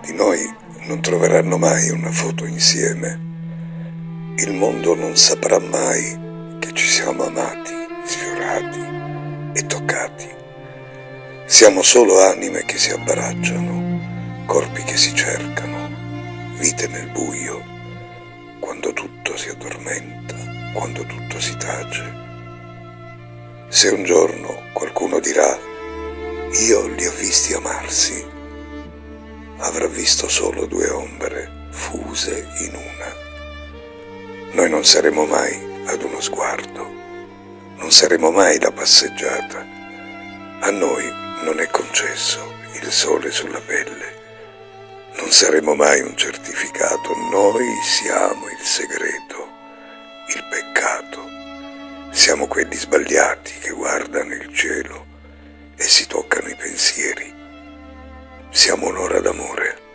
Di noi non troveranno mai una foto insieme. Il mondo non saprà mai che ci siamo amati, sfiorati e toccati. Siamo solo anime che si abbracciano, corpi che si cercano, vite nel buio, quando tutto si addormenta, quando tutto si tace. Se un giorno qualcuno dirà io li ho visti amarsi, avrà visto solo due ombre fuse in una. Noi non saremo mai ad uno sguardo, non saremo mai la passeggiata. A noi non è concesso il sole sulla pelle, non saremo mai un certificato. Noi siamo il segreto, il peccato. Siamo quelli sbagliati che guardano il cielo e si toccano i pensieri. Siamo un'ora d'amore.